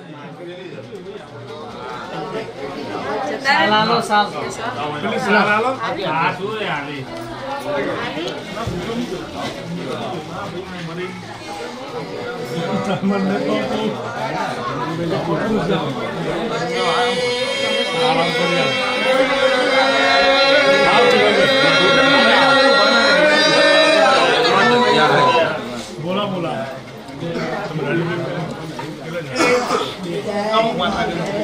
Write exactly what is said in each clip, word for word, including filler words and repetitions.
Salalo sal. Salalo. Ah, tu ya ni. Taman itu. Bola bola. Kamu mana?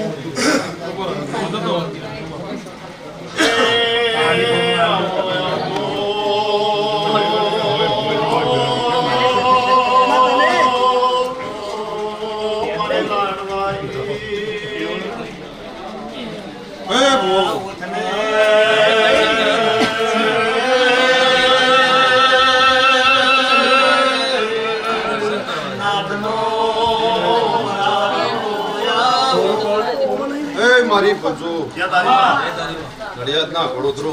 મારી પંચો ઘડિયાળ ના ઘડોતરો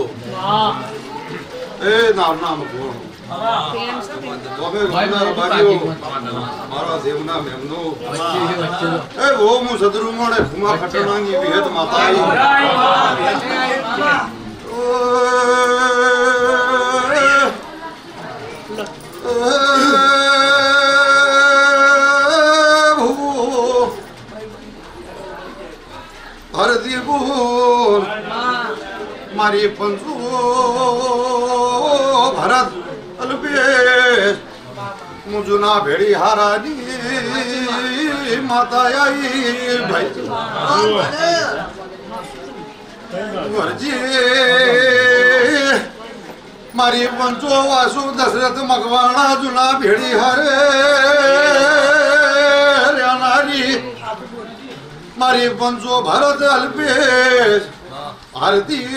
એ નામ નામ કોણ તમે રોજના રબારીઓ મારા દેવના મેમનો એ વો મુ સદરુ મોણે ખુમા ખટણાની વિહત માતાઈ હરદી બોલ મારી પંચો ભરત અલ્પેશ મુજુના ભેડી હારાની માતા આઈ ભાઈ વરજી મારી પંચો વાસુ દશરથ મગવાણા જુના ભેડી હારે નારી મારી પંચો ભરત અલ્પેશ આરતી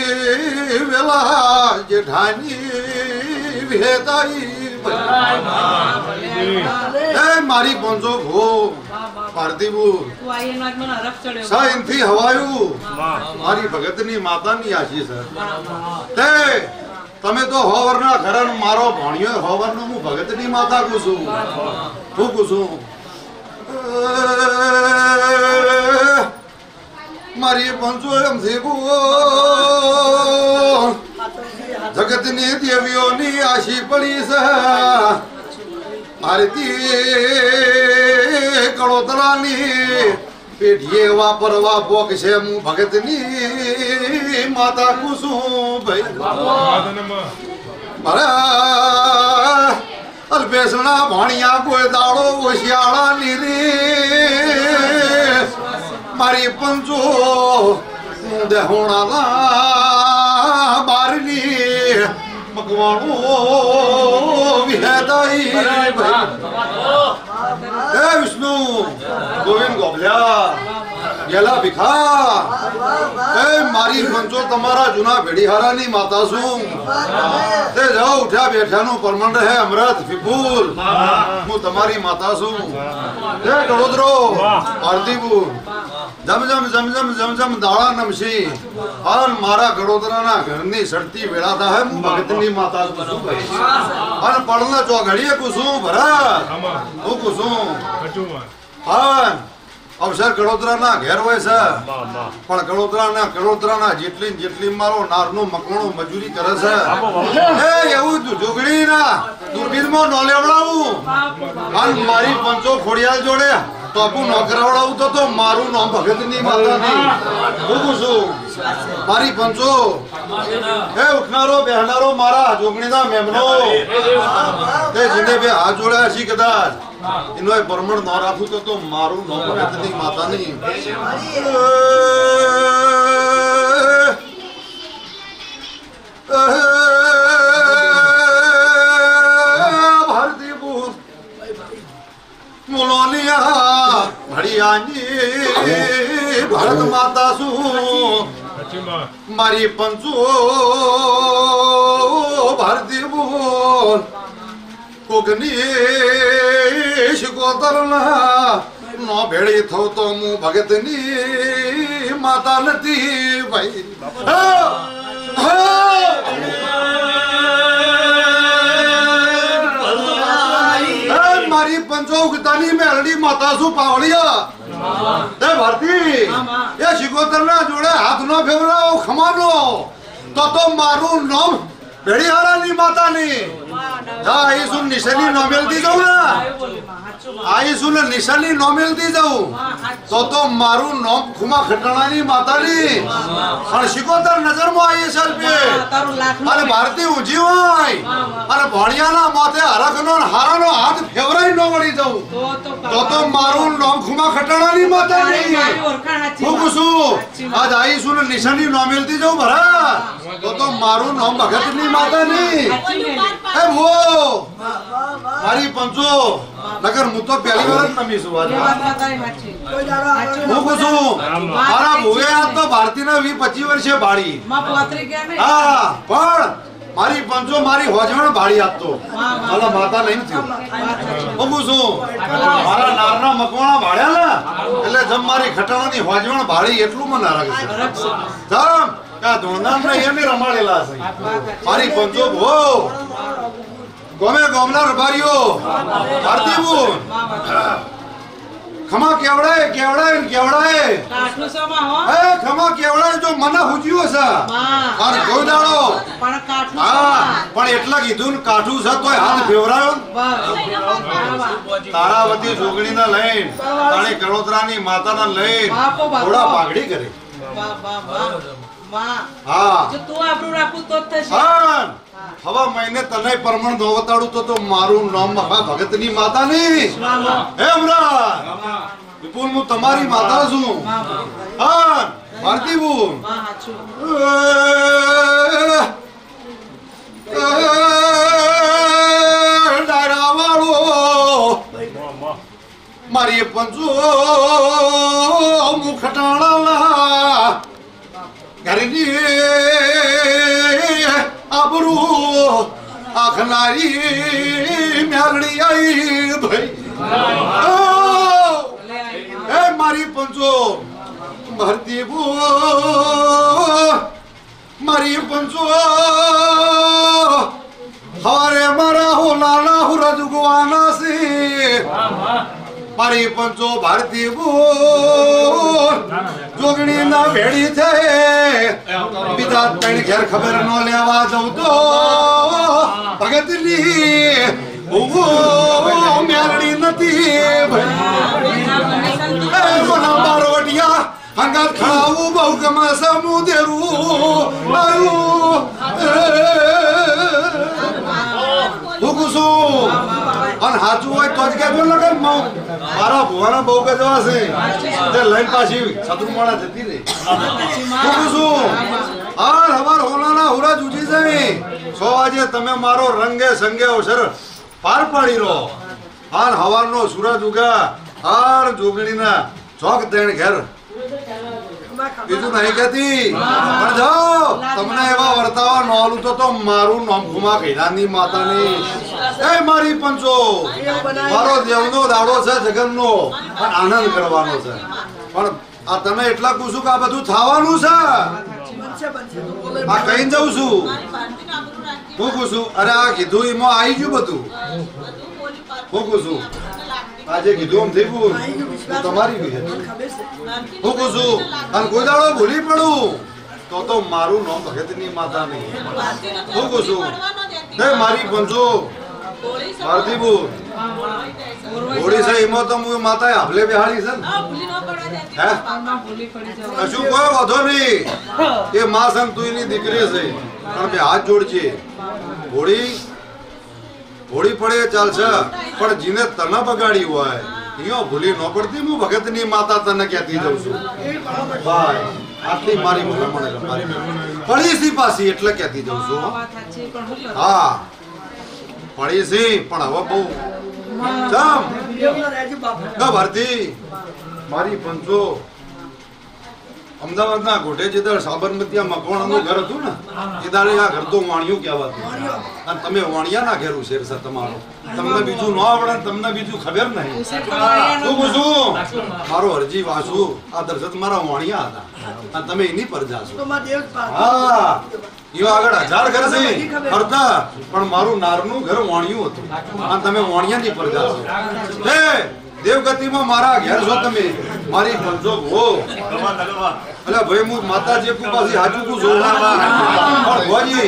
વેલા જેઠાની વેતાઈ એ મારી પંચો ભો પાર્થિવુ સાઈનથી હવાયું મારી ભગતની માતાની આશીષ તે તમે તો હોવરના ઘરન મારો ભણ્યો હોવરનો હું ભગતની માતા કુસું હું કુસું મારી પંચો એમ જગતની દેવીઓની આશી પડી છે આરતી કળોતરાની પેઢીએ વાપરવા પોક છે હું ભગતની માતા કુસું ભાઈ અલ્પેશના ભાણિયા કોઈ દાડો ઓશિયાળા નીરી મારી પંચો દેહોણાના બારની મકવાણો વિહેદાઈ હે વિષ્ણુ ગોવિંદ ગોભલ્યા ગેલા ભીખા એ મારી પંચો તમારા જૂના ભેડીહારાની માતા છું તે જાઓ ઉઠ્યા બેઠાનું પરમંડ હે અમૃત વિપુલ હું તમારી માતા છું હે કડોદરો પાર્થિવુ જમ જમ જમ જમ જમ જમ દાળા નમશી અન મારા ગડોદરાના ઘરની સડતી વેળા થાય હું ભગતની માતા છું અન પડના ચોઘડીએ કુસું ભરત હું કુસું હા અવસર કડોદરાના ઘેર હોય છે પણ કડોદરાના કડોદરાના જેટલી જેટલી મારો નારનો મકણો મજૂરી કરે છે એ એવું જોગડી ના દુર્બીનમાં ન લેવડાવું અને મારી પંચો ખોડિયાલ જોડે બાપુ નોકરાવડાવું તો તો મારું નામ ભગતની માતા નહીં હું છું મારી પંચો એ ઉઠનારો બેહનારો મારા જોગણીના મેમનો તે જીને બે હાથ જોડ્યા છી કદાચ એનો પરમણ ન રાખું તો તો મારું નામ ભગતની માતા નહીં ભારતીપુર મુલોનિયા ભડિયાની ભારત માતા શું મારી પંચો ભારતીપુર કોકની શિકોતરના નો ભેળી થો તો હું ભગતની માતા નથી ભાઈ મારી પંચો ઉગતાની મેલડી માતા શું પાવડિયા તે ભારતી એ શિકોતરના જોડે હાથ નો ફેવરાવો ખમાનો તો તો મારું નામ ભેડીહારાની માતાની જા આઈસુન નિશાની નો મેલતી જાઉં ને આઈસુન નિશાની નો મેલતી જાઉં તો તો મારું નામ ખુમા ખટાણાની માતાની અને શિકોતર નજરમાં આઈએ સલ્પે અને ભારતી ઊંચી હોય અને ભણિયાના માથે હરખનો ને હારાનો હાથ ફેવરાઈ નો વળી જાઉં તો તો મારું નામ ખુમા ખટાણાની માતાની હું કુસું આજ આઈસુન નિશાની નો મેલતી જાઉં ભરા તો તો મારું નામ ભગતની માતાની એ ભો મારી પંચો નગર હું તો પહેલી વાર જ નમી છું હું કુસું મારા ભોએ આ તો ભારતીના વીસ પચીસ વર્ષે બાળી હા પણ મારી પંચો મારી હોજવણ બાળી આપતો મારા માતા નહીં થયું હું કુસું મારા નારના મકવાણા ભાડ્યા ને એટલે જમ મારી ખટાણાની હોજવણ બાળી એટલું મને રાખે છે જમ કા ધોનામ ને એને રમાડેલા છે મારી પંચો ભો ગમે ગોમના રબારીઓ ભારતી બુન ખમા કેવડાય કેવડાય કેવડાય કાઠું સમા હો એ ખમા કેવડાય જો મને હુજ્યો છે અને કોઈ દાડો પણ કાઠું હા પણ એટલા કીધું ને કાઠું છે તોય હાથ ફેવરાયો તારાવતી જોગણીના લઈને તાણી કળોતરાની માતાના લઈને થોડા પાઘડી કરે વાહ વાહ વાહ હા જો તું આપણું રાખું તો જ થશે હા હવા મહિને તને પરમણ નો વતાડું તો તો મારું નામ મહા ભગતની માતા ની હે અમરા વિપુલ હું તમારી માતા છું હા ભારતી બુન ડાયરા વાળો મારી પંચો મુખ ખટાણા ઘરની આબરૂ આખનારી મ્યાગડી આઈ ભાઈ એ મારી પંચો ભરતી બો મારી પંચો હવારે મારા હો લાલા હો રજગવાના છે મારી પંચો ભારતી બો જોગણી ના ભેડી છે બીજા ત્રણ ઘેર ખબર નો લેવા જઉં તો ભગતની મેરડી નથી મના બારોટિયા હંગાત ખાવું બહુ ગમે સમુદેરું આવ્યું અને હાચું હોય તો જ કેજો લગન મારા ભુવાના બહુ ગજવા છે તે લઈને પાછી શત્રુમાળા જતી રહી હું છું આ હવાર હોલાના હુરા જુજી જઈ સો વાગે તમે મારો રંગે સંગે અવસર પાર પાડી રહો હાર હવારનો સૂરજ ઉગા હાર જોગણીના ચોક તેણ ઘેર બીજું નહીં કહેતી પણ જાઓ તમને એવા વર્તાવા નોલું તો તો મારું નામ ખુમા કૈલાની માતાની એ મારી પંચો મારો દેવનો દાડો છે જગનનો પણ આનંદ કરવાનો છે પણ આ તમે એટલા પૂછું કે આ બધું થવાનું છે આ કઈ જઉં છું હું પૂછું અરે આ કીધું એમાં આવી ગયું બધું હું પૂછું આજે કીધું આમ થઈ ગયું તમારી બી હું પૂછું અને કોઈ દાડો ભૂલી પડું તો તો મારું નામ ભગતની માતા નહીં હું પૂછું હે મારી પંચો ભારતી બુન હોળી છે એમાં તો હું માતાએ હાફલે બેહાડી છે ને કશું કોઈ વાંધો નહીં એ મા સંતુની દીકરી છે પણ બે હાથ જોડજે હોળી હોળી પડે ચાલશે પણ જીને તને બગાડી હોય અહીંયા ભૂલી ન પડતી હું ભગતની માતા તને કહેતી જઉં છું ભાઈ આટલી મારી ભલામણ મારી પડી સી પાછી એટલે કહેતી જઉં છું હા પડી સી પણ હવે બહુ ચમ ભારતી મારી પંચો અમદાવાદના ગોઠે જે દર સાબરમતીયા મકવાણાનું ઘર હતું ને એ દાડે આ ઘર તો વાણિયું કહેવાતું અને તમે વાણિયાના ઘેર ઉછેર છે તમારો તમને બીજું ન આવડે તમને બીજું ખબર નહીં શું પૂછું મારો હરજી વાસુ આ દર્શક મારા વાણિયા હતા અને તમે એની પર જાશો હા યો આગળ હજાર ઘર છે ફરતા પણ મારું નારનું ઘર વાણિયું હતું અને તમે વાણિયાની પર જાશો હે દેવગતિમાં મારા ઘેર છો તમે મારી પંચો ભો અલે ભાઈ હું માતાજી કુપાસી હાજુ કુ છું પણ ભોજી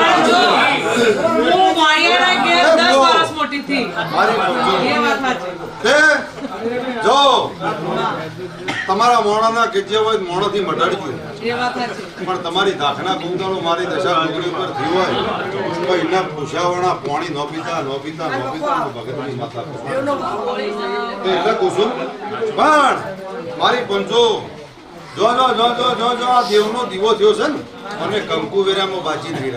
હું માયાના ઘેર દસ વર્ષ મોટી થી મારી પંચો એ વાત સાચી તે જો તમારા મોણાના કેજે હોય મોણોથી મટાડજો એ વાત સાચી પણ તમારી દાખના કુંદાળો મારી દશા ડુંગળી ઉપર થઈ હોય તો એના પૂછાવાના પાણી નો પીતા નો પીતા નો પીતા ભગતની માતા એટલે કુસુમ પણ મારી પંચો જો જો જો જો જો જો આ દેવનો દીવો થયો છે ને અને કંકુ વેરામાં બાજી નહીં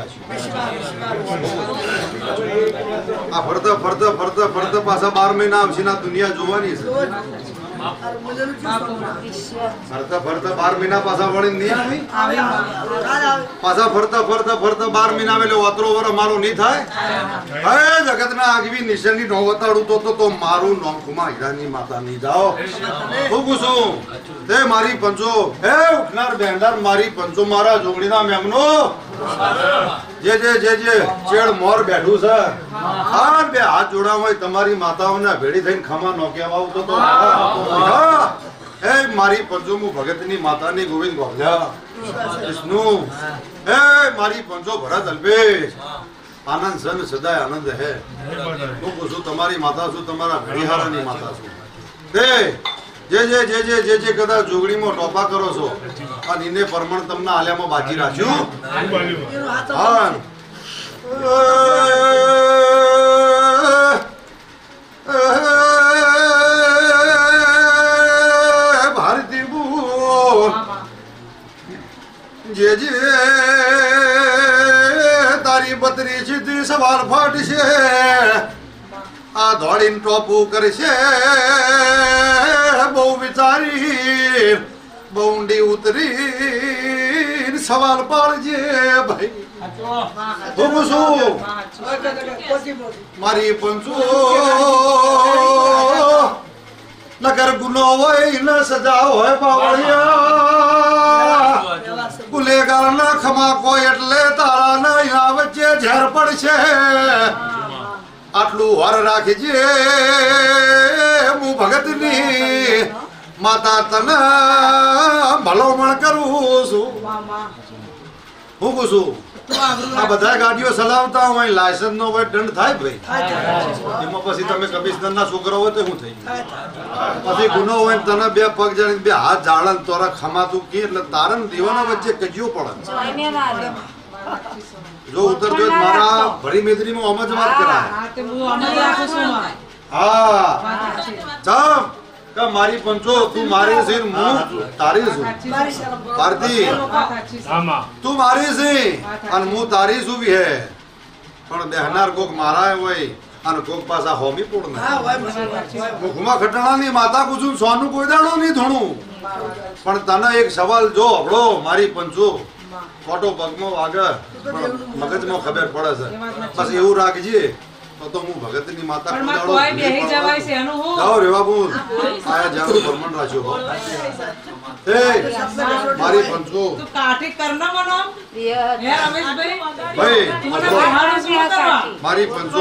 રાખ્યું આ ફરતા ફરતા ફરતા ફરતા પાછા બાર મહિના આવશે ના દુનિયા જોવાની છે ફરતા ફરતા બાર મહિના પાછા વળી નહીં આવી પાછા ફરતા ફરતા ફરતા બાર મહિના એટલે ઓતરો વર મારું નહીં થાય હે જગતના આગવી નિશાની નો વતાડું તો તો મારું નોમ કુમા હીરાની માતા નહીં જાઓ હું પૂછું તે મારી પંચો હે ઉઠનાર બેંડાર મારી પંચો મારા જોગણીના મેમનો જે જે જે જે ચેડ મોર બેઠું છે આ બે હાથ જોડા હોય તમારી માતાઓને ભેડી થઈને ખમા નો કહેવા આવતો તો હે મારી પંચો હું ભગતની માતાની ગોવિંદ ગોભલા વિષ્ણુ હે મારી પંચો ભરત અલ્પેશ આનંદ સન સદાય આનંદ હે હું પૂછું તમારી માતા છું તમારા ભેડીહારાની માતા છું તે જે જે જે જે જે જે કદાચ જોગણીમાં ટોપા કરો છો આ નિને પરમણ તમને આલ્યામાં બાજી રાખ્યું હા ભારતી બોલ જે જે તારી બત્રી સીધી સવાલ ફાટશે આ દોડીને ટોપું કરશે બહુ વિચારી બહુંડી ઉતરી સવાલ પાડજે ભાઈ હું શું મારી પંચો નગર ગુનો હોય ન સજા હોય બાવળિયા ગુનેગાર ના ખમાકો એટલે તારા ના વચ્ચે ઝેર પડશે આટલું વર રાખજે હું ભગતની માતા તને ભલામણ કરું છું હું કહું છું આ બધા ગાડીઓ ચલાવતા હોય લાયસન્સ નો હોય દંડ થાય ભાઈ એમાં પછી તમે કમિશનર ના છોકરા હોય તો શું થઈ પછી ગુનો હોય તને બે પગ જાણી બે હાથ જાળન તોરા ખમાતું કે એટલે તારણ દીવાના વચ્ચે કજ્યો પડે જો ઉતર જો મારા ભરી મેદરીમાં અમજ વાત કરાય હા ચાલ કે મારી પંચો તું મારી છે હું તારી છું ભારતી તું મારી છે અને હું તારી છું બી હે પણ બેહનાર કોક મારા હોય અને કોક પાછા હોમી પોડ ને મુખમાં ખટણાની માતા પૂછું સોનું કોઈ દાડો નહીં ધોણું પણ તને એક સવાલ જો હબળો મારી પંચો ફોટો પગમાં વાગે મગજમાં ખબર પડે છે બસ એવું રાખજે તો તો હું ભગતની માતા પણ માં કોઈ બેહી જવાય છે એનું હું જાઓ રેવા બોલ આયા જાનું ભરમણ રાખ્યો એ મારી પંચો તું કાઠી કરના મનો હે રમેશભાઈ ભાઈ મને બહાર શું કરવા મારી પંચો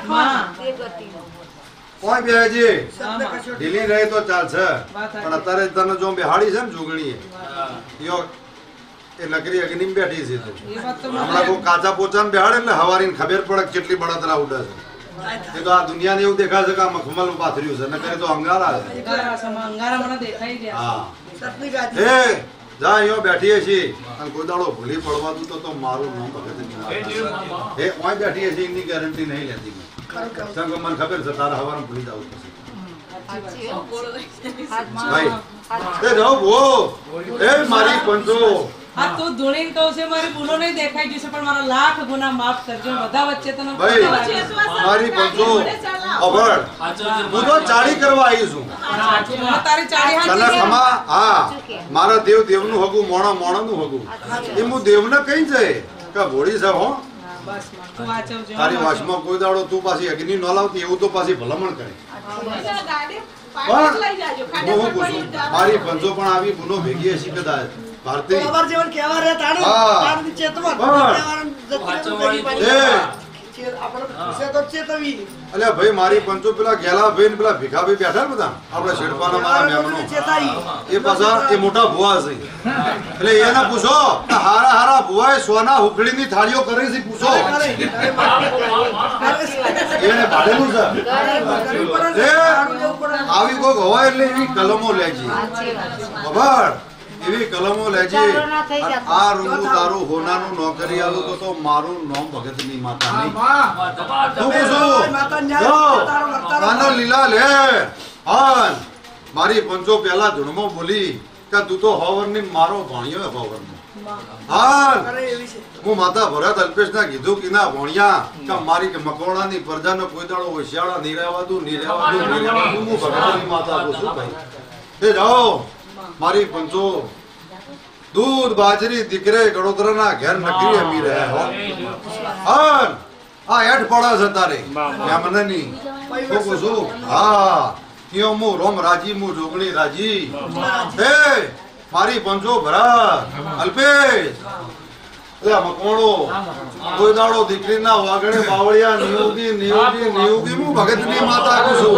કોઈ બેહજે ઢીલી રહે તો ચાલશે પણ અત્યારે તને જો બેહાડી છે ને જોગણી યો એ નગરી અગ્નિ બેઠી છે હમણાં કોઈ કાચા પોચાને બેહાડે એટલે હવારીને ખબર પડે કેટલી બળતરા ઉડે છે એ તો આ દુનિયાને એવું દેખાય છે કે આ મખમલ પાથર્યું છે નકર તો અંગારા છે અંગારા મને દેખાઈ ગયા હા એ જા અહીંયા બેઠીએ છીએ અને કોઈ દાડો ભૂલી પડવા દઉં તો તો મારું નામ ભગત એ ઓય બેઠીએ છીએ એની ગેરંટી નહીં લેતી સંગ મને ખબર છે તારા હવારમાં ભૂલી જાવ ભાઈ એ જાઓ ભો એ મારી પંચો આ તું ધૂણીને કહું છે મારી ભૂલો નહીં દેખાઈ ગઈ છે પણ મારા લાખ ગુના માફ કરજો બધા વચ્ચે તને ભાઈ મારી પંચો અભળ હું તો ચાડી કરવા આવી છું તારી ચાડી હાથ તને ખમા હા મારા દેવ દેવનું હગું મોણા મોણાનું હગું એ હું દેવને કઈ જાય કે ભોળી છે હો બસ તું વાંચવજો તારી વાસમાં કોઈ દાડો તું પાછી અગ્નિ ન લાવતી એવું તો પાછી ભલામણ કરે પણ હું પૂછું મારી પંચો પણ આવી ગુનો ભેગી હશે કદાચ ભારતી અલ્યા ભાઈ મારી પંચો પેલા ગેલા ભાઈ ને પેલા ભીખાભાઈ બેઠા ને બધા આપણા શેડપાના મારા મહેમાનો એ પાછા એ મોટા ભુવા છે એટલે એને પૂછો કે હારા હારા ભુવાએ સોના હુકડીની થાળીઓ કરી છે પૂછો એને ભાડેલું છે એ આવી કોક હોય એટલે એવી કલમો લેજી ખબર એવી કલમો લેજે આ રૂંગું તારું હોનાનું નોકરી આલું તો તો મારું નામ ભગતની માતા નહીં તું પૂછું જો કાનો લીલા લે હાન મારી પંચો પહેલા ધૂણમાં બોલી કે તું તો હોવરની મારો ભણ્યો હોવરનો હાન હું માતા ભરત અલ્પેશના કીધું કે ના ભણ્યા કે મારી કે મકોડાની પ્રજાનો કોઈ દાડો હોશિયાળા નહીં રહેવાતું નહીં રહેવાતું નહીં રહેવાતું હું ભગતની માતા પૂછું ભાઈ એ જાઓ મારી પંચો દૂધ બાજરી દીકરે ગડોદરાના ઘેર નકરી અમી રહ્યા હો હા આ હેઠ પડા છે તારે મને નહીં તો પૂછું હા યો મુ રોમ રાજી મુ જોગણી રાજી હે મારી પંચો ભરત અલ્પેશ એ મકોણો કોઈ દાડો દીકરીના વાગણે બાવળિયા નિયોગી નિયોગી નિયોગી હું ભગતની માતા કુસું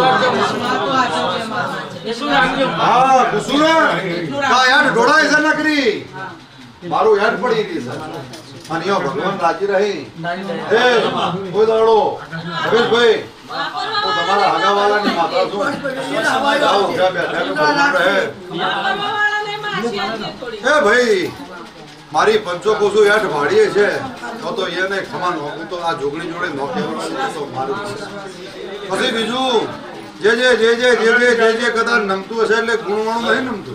હા કુસું કા યાર ઢોળાય છે નકરી મારું યાદ પડી ગઈ છે અને યો ભગવાન રાજી રહી એ કોઈ દાડો હરેશભાઈ તો તમારા હગાવાલાની માતા છું જાઓ ત્યાં બેઠા રહે એ ભાઈ મારી પંચો કોસુ યાઠ ભાડીએ છે તો તો એને ખમા નોકું તો આ જોગણી જોડે નો કહેવાનું તો મારું પછી બીજું જે જે જે જે જે જે જે જે કદાચ નમતું હશે એટલે ગુણવાળું નહીં નમતું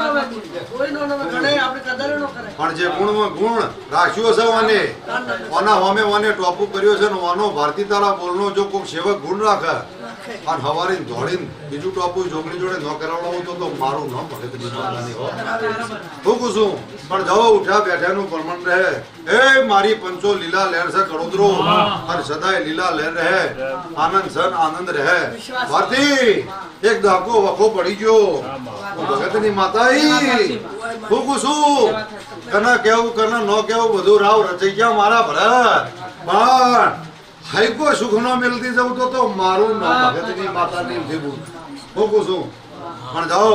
પણ જે ગુણમાં ગુણ રાખ્યો છે વાને ઓના હોમે વાને ટોપુ કર્યો છે ને વાનો ભારતી તારા બોલનો જો કોઈ સેવક ગુણ રાખે અને હવારીને દોડીને બીજું ટોપુ જોગણી જોડે ન કરાવડાવું તો તો મારું નામ ભગતની માતાની હો હું કુસું પણ જાઓ ઉઠ્યા બેઠાનું પ્રમાણ રહે એ મારી પંચો લીલા લહેર છે કડોદરો અને સદાય લીલા લહેર રહે આનંદ સન આનંદ રહે ભારતી એક દાકો વખો પડી ગયો ભગતની માતા હું કુસું કના કેવું કના ન કેવું બધું રાવ રચાઈ ગયા મારા ભરત પણ હાઈકો સુખ નો મેળતી જવું તો તો મારું નામ ભગતની માતાની ભેગું હું કુસું પણ જાઓ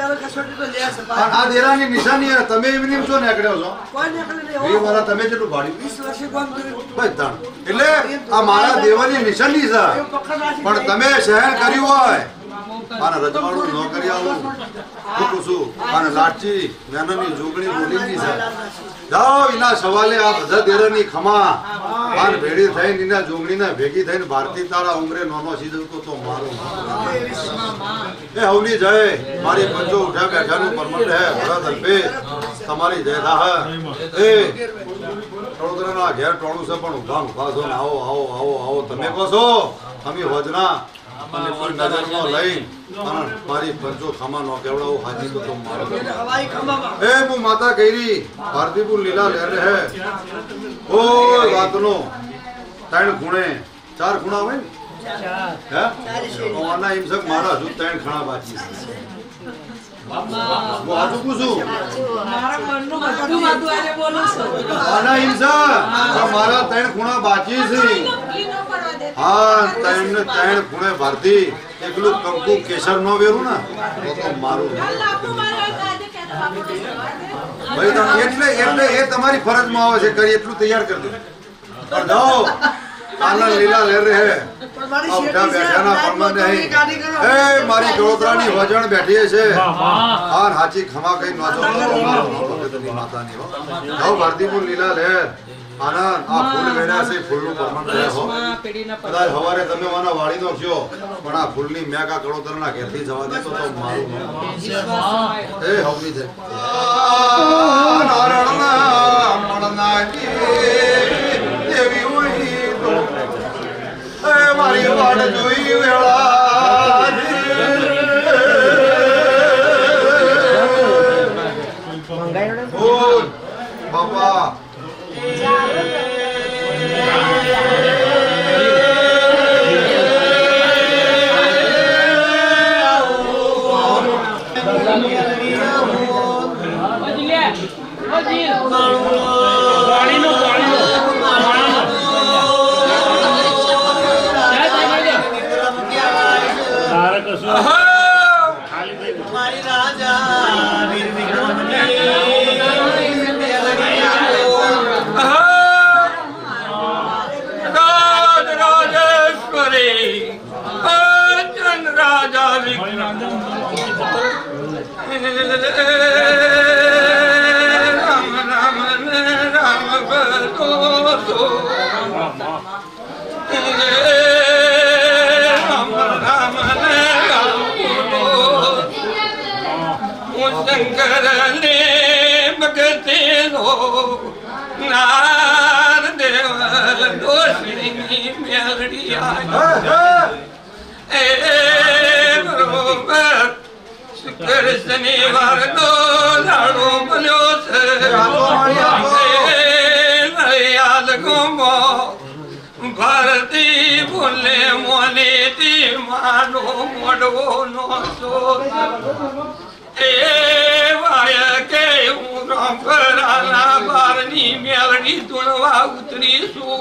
આ દેરાની નિશાની તમે એમની છો નીકળ્યો છો એ વાળા તમે જેટલું ભાડ્યું એટલે આ મારા દેવાની નિશાની છે પણ તમે શહેર કર્યું હોય અને રજવાડું ન કરી આવું હું છું અને લાટજી મેનની જોગણી બોલીની છે જાઓ એના સવાલે આ બધા દેરાની ખમા આન ભેડી થઈને એના જોગણીના ભેગી થઈને ભારતી તારા ઉમરે નોનો સીધવતો તો મારું એ હવની જય મારી પંચો ઉઠ્યા બેઠાનું પરમંડ હે ભરત અલ્પેશ તમારી જય રાહ એ વડોદરાના ઘેર ટોણું છે પણ ઉભા ઉભા છો આવો આવો આવો આવો તમે કહો છો અમે વજના અને કોઈ નજરમાં લઈ અને મારી પંચો ખમા નો કેવડાવું હાજી તો તો મારો એ હું માતા કઈરી ભારતીપુર લીલા લહેર હે ઓય વાતનો ત્રણ ખૂણે ચાર ખૂણા હોય ને હે ઓના હિમસક મારા હજુ ત્રણ ખણા બાકી હું આજુ પૂછું મારા મનનું બધું વાતું આજે બોલું છું આના હિમસક મારા ત્રણ ખૂણા બાકી છે હા ત્રણ ને ત્રણ ખૂણે ભારતી એકલું કંકુ કેસર નો વેરું ને તો મારું ભાઈ તમે એટલે એટલે એ તમારી ફરજમાં આવે છે કરી એટલું તૈયાર કરી દો પણ જાઓ આનંદ લીલા લહેર રહે બેઠા બેઠાના પરમાન રહી એ મારી ગળોતરાની વજણ બેઠી છે હા હાચી ખમા કઈ નોચો ભગતની માતાની હો જાઓ ભારતીપુર લીલા લહેર આનંદ આ ફૂલ વેરા છે ફૂલનું પરમાન રહે હો કદાચ હવારે તમે માના વાળી નો થયો પણ આ ફૂલની મેકા ગળોતરના ઘેરથી જવા દે તો તો મારું એ હવની છે નારણના મળનાકી દેવી હોય તો એ મારી વાડ જોઈ વેળા ઓ બાપા પાણીનો પાણીનો કશું આહા! ખાલી થઈ ગયું. મારી રાજા વીર વિક્રમની આહા! રાજ રાજેશ્વરી અર્જુન રાજા વિક્રમ રામ રામ રામ ભજો તો રામ રામ રામ બોલો હું શંકર ને ભગતે નો નાર દેવલ દોષની મેળડી એ બરોબર શુક્ર શનિવાર નો દાડો બન્યો છે યાદ ગમો ભારતી બોલે મોને તી માનો મોડવો નો એ વાય કે હું રંભરાના બારની મેળડી ધૂણવા ઉતરી છું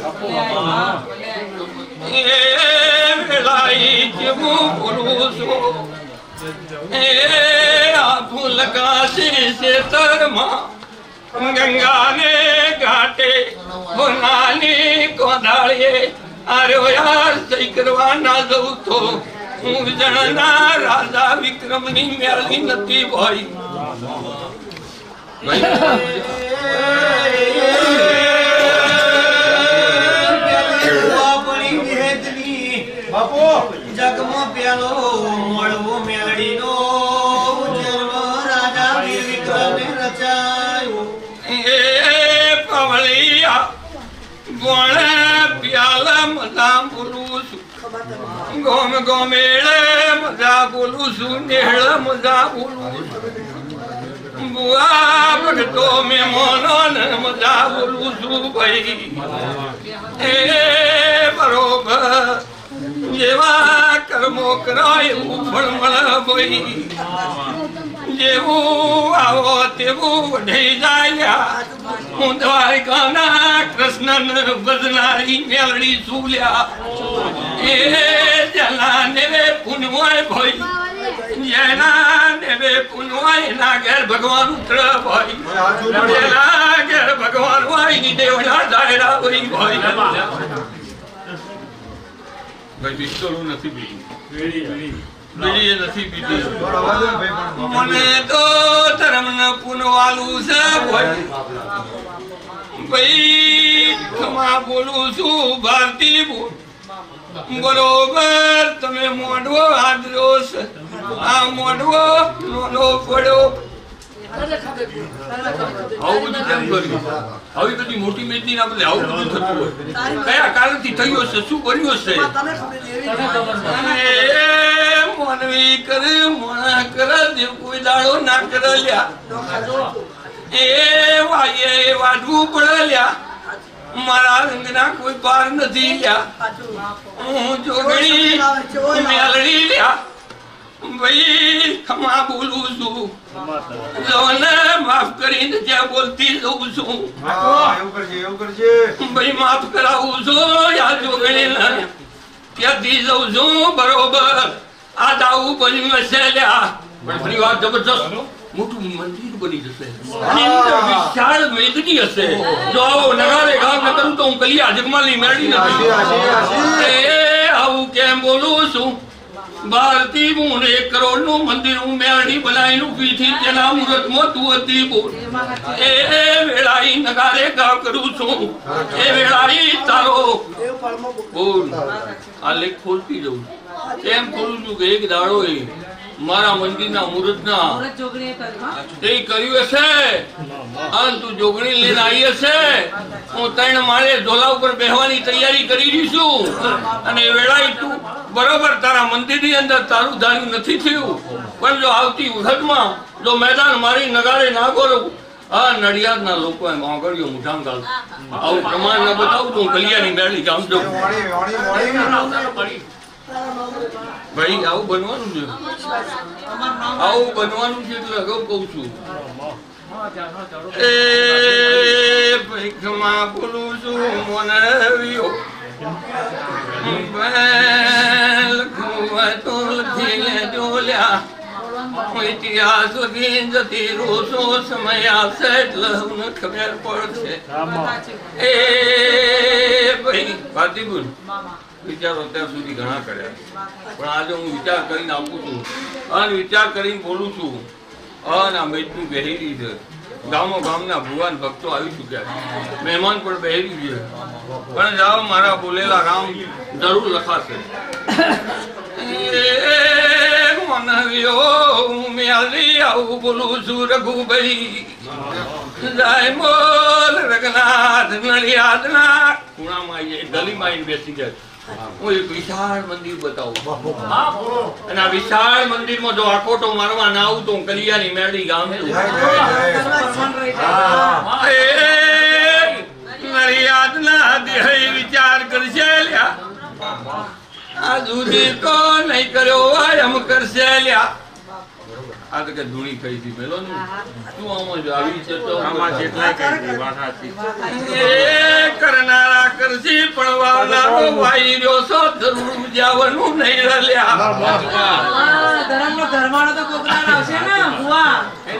ભાઈ એ વેળાઈ જેવું બોલું છું એ આ ફૂલ કાશી શેતરમાં ગંગાને ઘાટે બોનાની કોદાળીએ આર્યો યાર સહી કરવા ના જવું તો હું જણના રાજા વિક્રમની મેળવી નથી ભાઈ જગમો પેલો મળવો મેળડીનો જન્મ રાજા વીર વિક્રમે રચાયો એ પવળિયા ગોણે પ્યાલા મજા બોલું છું ગોમ ગોમેળે મજા બોલું છું નેળ મજા બોલું છું બુઆ ભગતો મેમોનો ને મજા બોલું છું ભાઈ એ બરોબર જેવા કર્મો કરાય એવું ફળ મળે ભાઈ જેવું આવો તેવું વઢઈ જાય હું દ્વારકાના કૃષ્ણ ભજનારી મેળડી સુલ્યા એ જલા નેવે પુનવાય ભાઈ જેના નેવે પુનવાય એના ઘેર ભગવાન ઉતર ભાઈ જેના ઘેર ભગવાન હોય ની દેવડા દાયરા ભાઈ ભાઈ ભાઈ પિસ્તોલો નથી પીધી વેડી વેડી બીજી નથી પીધી મને તો ધર્મ ન પુનવાલું છે ભાઈ ભાઈ ખમા બોલું છું ભારતી બોલ બરોબર તમે મોઢવો આદરો છે આ મોઢવો નોનો પડ્યો આવું બધું કેમ કર્યું આવી બધી મોટી મેદની ના બદલે આવું બધું થતું હોય કયા કારણથી થયું હશે શું કર્યું હશે મોનવી કરે મોણા કરે દેવ કોઈ દાડો ના કરે લ્યા એ વાયે વાડવું પડે લ્યા મારા રંગના કોઈ પાર નથી લ્યા હું જોગણી મેલડી લ્યા ભાઈ ખમા બોલું છું જોને માફ કરીને જ્યાં બોલતી જઉં છું ભાઈ માફ કરાવું છું યા જોગણી ત્યાંથી જઉં છું બરોબર આ દાવું બન્યું હશે લ્યા પણ ફરી વાર જબરજસ્ત મોટું મંદિર બની જશે વિશાળ વેદની હશે જો આવો નગારે ગામ ન કરું તો હું કલિયા જગમાલની મેળવી નથી આવું કેમ બોલું છું ભારતી હું એક કરોડ નું મંદિર હું મેળવી બનાવી ઉભી થી તેના મુહૂર્ત માં તું હતી બોલ એ વેળાઈ નગારે ગાવ કરું છું એ વેળાઈ તારો બોલ આ લેખ ખોલતી જઉં એમ ખોલું છું કે એક દાડો એ મારા મંદિરના મુહૂર્તના તે કર્યું હશે અને તું જોગણી લઈને આવી હશે હું ત્રણ માળે ઝોલા ઉપર બેહવાની તૈયારી કરી રહી છું અને વેળાએ તું બરોબર તારા મંદિરની અંદર તારું ધાર્યું નથી થયું પણ જો આવતી વખતમાં જો મેદાન મારી નગાડે ના કરું આ નડિયાદના લોકો એમ આગળ્યો મુઠામ ગાલ આવું પ્રમાણ ન બતાવું તો હું કલિયાની મેળવી ગામ જઉં ભાઈ આવું બનવાનું છે આવું બનવાનું છે એટલે અગાઉ કઉ છું એ ભાઈ ખમા બોલું છું મને વિયો લખું તો લખું લ્યા ઇતિહાસ લગી જતી રોષો સમય આવશે એટલે અમને ખબર પડશે એ ભાઈ પાર્થિબુલ વિચારો ત્યાં સુધી ઘણા કર્યા પણ આજે હું વિચાર કરીને આપું છું અને વિચાર કરીને બોલું છું અને આ મેચનું બહેરી છે ગામો ગામના ભુવાન ભક્તો આવી ચુક્યા છે મહેમાન પણ બહેરી છે પણ જાઓ મારા બોલેલા રામ જરૂર લખાશે આવું બોલું છું રઘુભાઈ જાય મોલ રઘનાથ નડિયાદના ખૂણામાં આવીએ ગલીમાં આવીને બેસી જાય હું એક વિશાળ મંદિર બતાવું અને આ વિશાળ મંદિરમાં જો આકોટો મારવા ના આવું તો હું કલિયાની મેળી ગામ નડિયાદના દેહ વિચાર કરશે લ્યા આ સુધી તો નહીં કર્યો એમ કરશે લ્યા આ તો કે ધૂણી કહી હતી પેલો ને તું આમાં જો આવી છે તો આમાં જેટલા કહી હતી વાત સાચી એ કરનારા કરસી પણ વાવનારો વાઈ રહ્યો છો જરૂર જાવનું નહીં રલ્યા ધર્મનો ધર્માનો તો કોકરાન આવશે ને બુઆ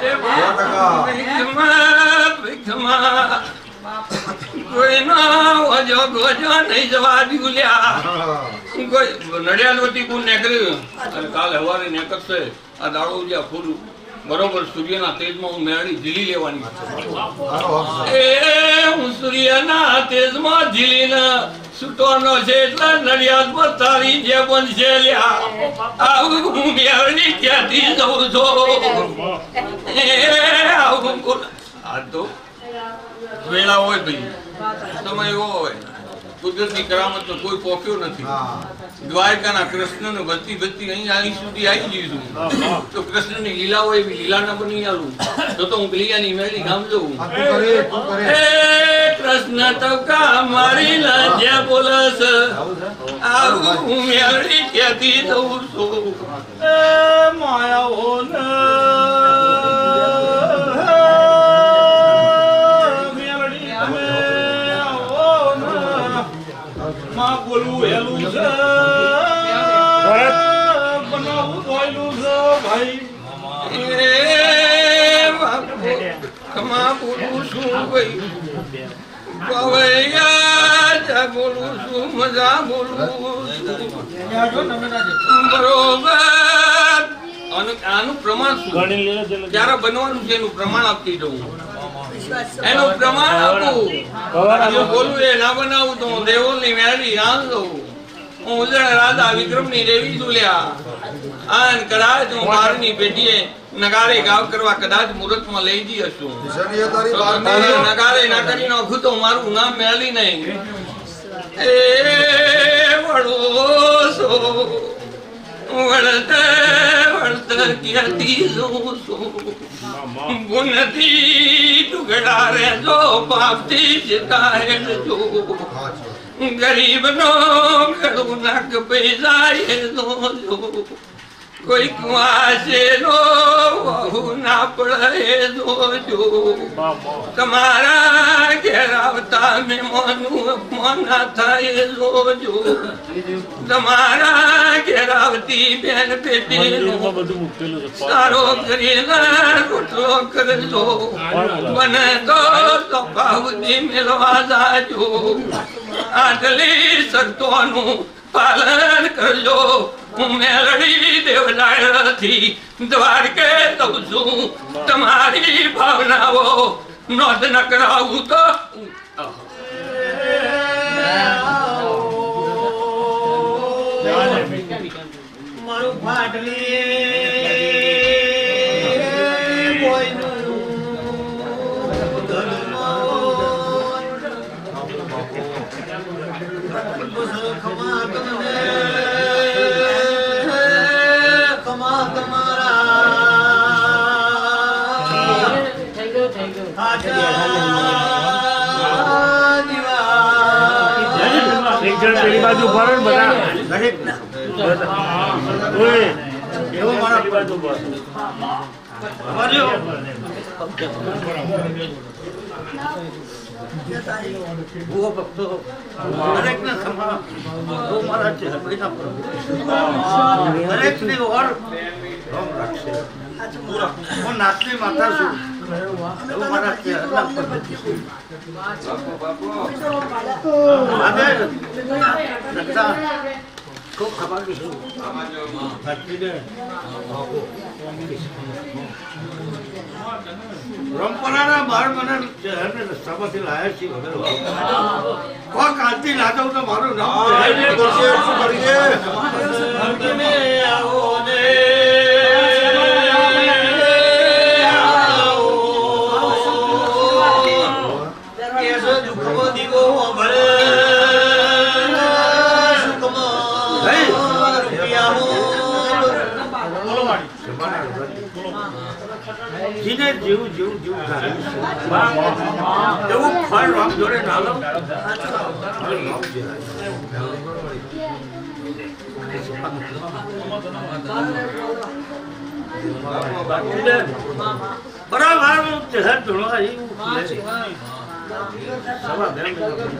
ભીખમાં ભીખમાં કોઈ ના વજો ગજો નહીં જવા દીધુલ્યા કોઈ નડિયાદ વતી કોણ નીકળ્યું અને કાલે હવારે નીકળશે આ દાડો જ્યાં ફૂલ બરોબર સૂર્યના તેજમાં હું મેળી ઝીલી લેવાની એ હું સૂર્યના તેજમાં ઝીલીને છૂટવાનો છે એટલે નડિયાદ પર તારી જે બનશે લ્યા આવું હું મેળી ક્યાંથી જઉં છું એ આવું આ તો વેળા હોય ભાઈ સમય એવો હોય કુદરતી કરામત તો કોઈ પોક્યો નથી દ્વારકાના કૃષ્ણને વધતી વધતી અહીં અહીં સુધી આવી ગયું તો કૃષ્ણની લીલા હોય એવી લીલા ના બની આલું તો તો હું કલિયાની મેળી ગામ જઉં હે કૃષ્ણ ટકા મારી લાજ્યા બોલસ આવું હું મેળી ક્યાંથી જઉં છું એ માયાઓ બોલવું હેલું છે બનાવું ધોયલું છે ભાઈ ખમા બોલું છું ભાઈ પવૈયા બોલું છું મજા બોલું બરોબર આનું પ્રમાણ શું ક્યારે બનવાનું છે એનું પ્રમાણ આપતી જવું એનું પ્રમાણ આપું બોલું એ ના બનાવું તો હું દેવોલ ની મેળી રાંધ દઉં હું ઉજળ રાધા વિક્રમ ની રેવી તુલ્યા આન કદાચ હું બારની પેટીએ નગારે ગાવ કરવા કદાચ મુહૂર્ત માં લઈ જઈ હશું નગારે ના કરી નાખું તો મારું નામ મેળી નહીં એ વડો સો વળતે વળતે ક્યાંથી જોઉં છું ગુણથી ટુકડા રેજો પાપથી શિકાયત જો ગરીબ નો ગળું નાક પૈસા એ નો જો કોઈ કુવાશે નો બહુ ના પડે જો તમારા ઘેર આવતા મહેમાનું અપમાન ના થાય જો તમારા ઘેર આવતી બેન પેટી સારો કરીને રોટલો કરજો બને તો ભાવથી મેળવા જાજો આટલી શરતોનું પાલન કરજો હું મેળવી દેવલાયથી દ્વારકે દઉં છું તમારી ભાવનાઓ નોંધ ન કરાવું તો મારું ફાટલી કોઈનું ખમા તમને ખમા તમારા એક જણ પેલી બાજુ ભરો ને બધા ઓય એવો મારા પેલી બાજુ ભરો ભૂવો ભક્તો દરેકને ખમા હું મારા ચહેરાના પર દરેકને ઓર રામ રાખશે પૂરા હું નાચની માતા છું હું મારા ચહેરાના પર આજે રક્ષા ખૂબ ખબર છું પરંપરાના બાર મને શહેરને રસ્તામાંથી લાયા છીએ વગર કોઈ કાંતિ લાદવ તો મારું નામ આવો ને કેસો દુઃખો દીવો ભરે જીને જીવું જીવું જીવું એવું ફળ રામ જોડે ના લો બરાબર ચહેર ધોળવા એવું સવા બે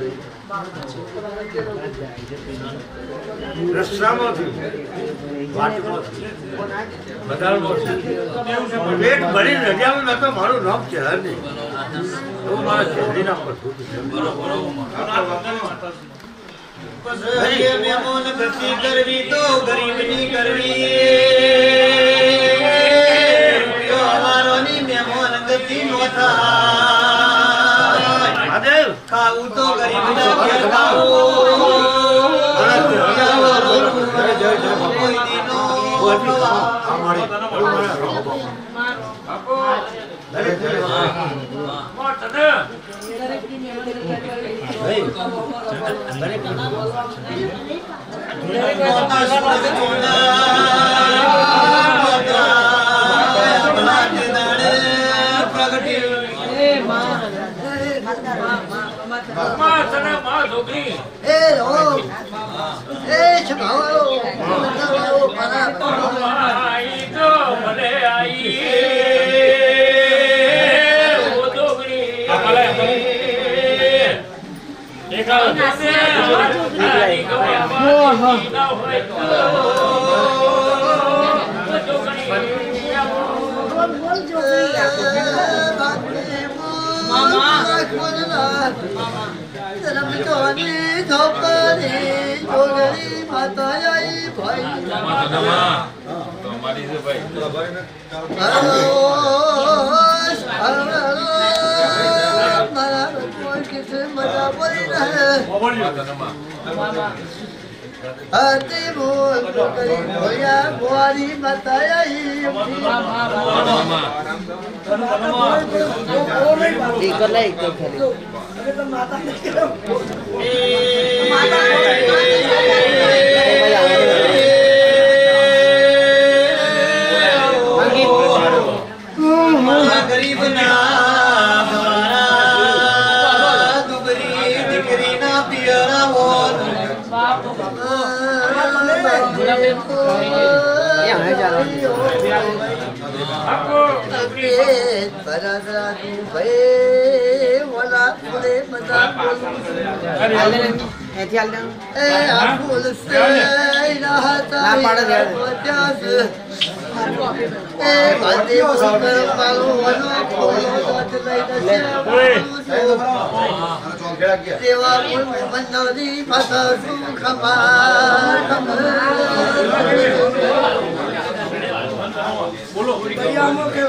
રસ્તામાંથી વાટમાંથી બધામાંથી પેટ ભરી રજાવું ન તો મારું નામ ચહેર નહીં એવું મારા ચહેરી નામ પર મહેમાન ગતિ કરવી તો ગરીબની કરવી અમારોની મહેમાન ગતિ નો થાય ખાવું તો ગરીબના ઘેર Ate bol kari boya boari mataya ikut lah ikut kali गरीब ना हमारा दुबरी दिकरी ना पियरा बोल yang ada jalan aku pada ragu baik wala boleh menang ada eh jalan eh aku lesai dah tak pada dia eh bandi musuh malu wala boleh dewa pun menari mata sukhamar बोलो कयामो के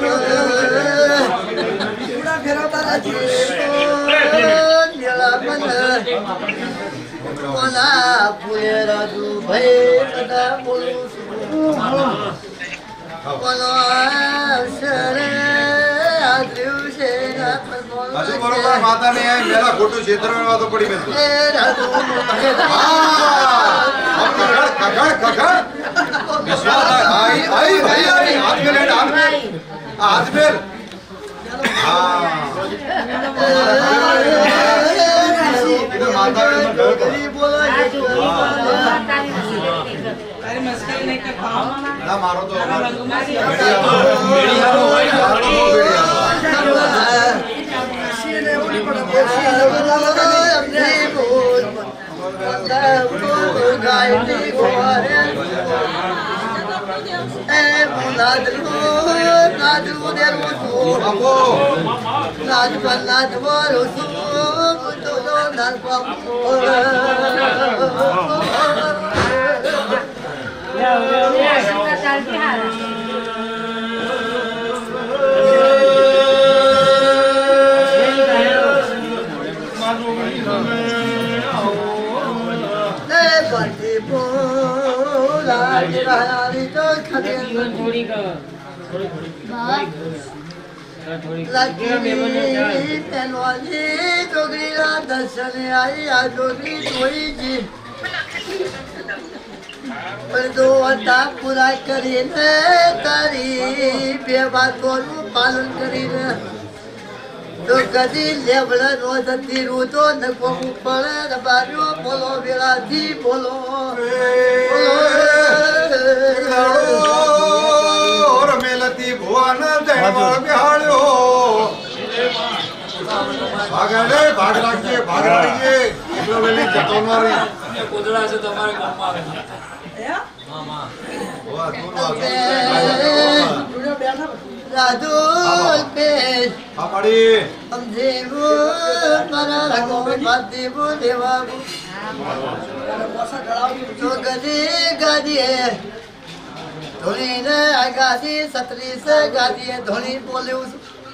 पूरा घेरा तारा जी नीला मन Cola पुलेरा दु भय कदा बोलू Cola सरे आद्रु से ना अजू बरोबर माता ने आई मेरा फोटो क्षेत्र में तो पड़ी मैं ए राजू खखड़ खखड़ खखड़ आई आई भाई आई हाथ में ले हाथ में हाथ में हां इधर माता के गरीब बोला अरे मस्करी नहीं कर पाओ ना मारो तो मेरी हारो भाई दर्शन आई आजोगी थोड़ी जी दो अटा पूरा કરીને તારી બે વાતોનું પાલન કરીને તો કદી લેવડા નો જતી રૂતો નકો પડે રબાજો બોલો વેળાથી બોલો ઓર મેલતી ભુવન દેવળ બિહાડ્યો ભાગડે ભાગ રાખીએ ભાગ રાખીએ એટલો વેલી જતો મારી કોદળા છે તમારે ગામમાં રાજુ પેશ આપડી સમજેવો મારા રંગો બાંધેવો દેવા તો ગદી ગાદીએ ધોની ને ગાદી સત્રી સે ગાદીએ ધોની બોલ્યું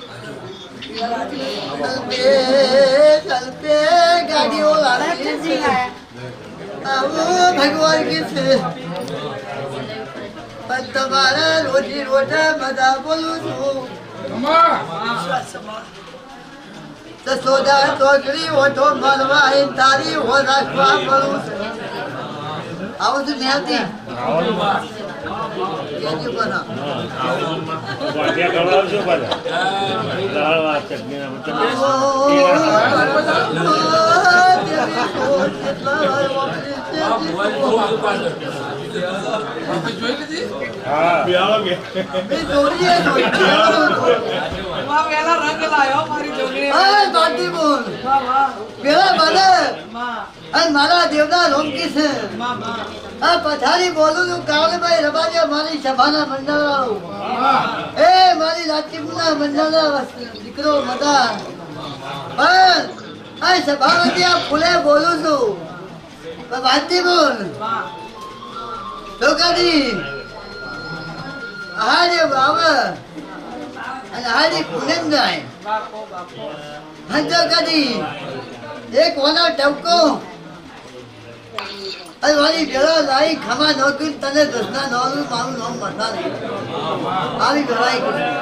ચલપે ચલપે ગાડીઓ લાગી આવો ભગવાન કી છે પણ તમારે રોજી રોટા બધા બોલું છું સોદા ચોકડી ઓઠો મળવા એ તારી હો રાખવા પડું છે આવું છું ન્યાતી કેજી બના વાડિયા ખવડાવજો પાછા દાળ ભાત ચટણી ના હા વાહ, વેલા રંગ લાયો મારી જોગણી. મારા દેવના રોમકી છે માં, માં. આ પથારી બોલું છું કાળભાઈ રબારિયા મારી સભાના મંડળાઓ એ મારી રાજપૂતના મંડળના દીકરો મદાર પણ આ સભામાંથી આ ફૂલે બોલું છું વાંચી બોલ માં. છોકરી હારે બાબા અને હારી પૂનમ જાય બાપો, બાપો. હંજો કદી એક ઓનો ટપકો અરે વાળી ભેળા લાઈ ખમા નોકરી તને દસના નોનું મારું નામ મતા નહીં આવી ભેળાઈ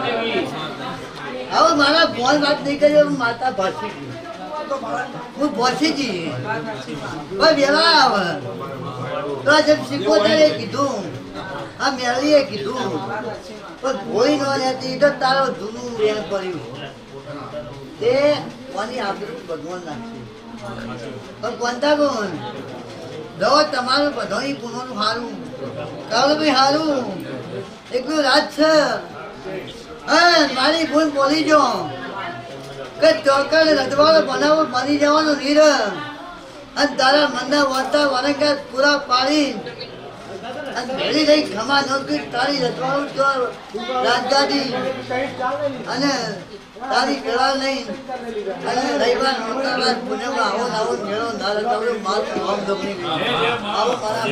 હવે મારા ફોન વાત નહીં કરી હું માતા ભાસી ગઈ હું ભાસી ગઈ ભાઈ ભેળા આવે તો આ જેમ શીખોતરે કીધું આ મેળીએ કીધું પણ ભોળી નો રહેતી તો તારો જૂનું વેણ કર્યું તે કોની આબરૂ ભગવાન નાખશે પણ કોનતા કોણ દવા તમારું બધાની પુનોનું હારું કાવલે ભાઈ હારું એકલું રાત છે હા મારી ભૂલ બોલી જો કે ચોકડ રજવાડો બનાવો બની જવાનો નીર અને તારા મનના વાતા વરંગા પૂરા પાડી અને ભેળી રહી ખમા નોકરી તારી રજવાડું તો રાજગાદી અને તારી પેલા નહીં અને રવિવાર નોકરવાર પુણ્યમાં આવો આવો મેળો ના રખાવ્યો માલ નામ દબની ગઈ આવો મારા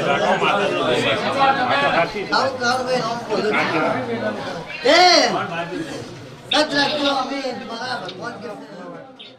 આવો કાળ ભાઈ નામ બોલું એ સત રાખજો અમે મારા ભગવાન કે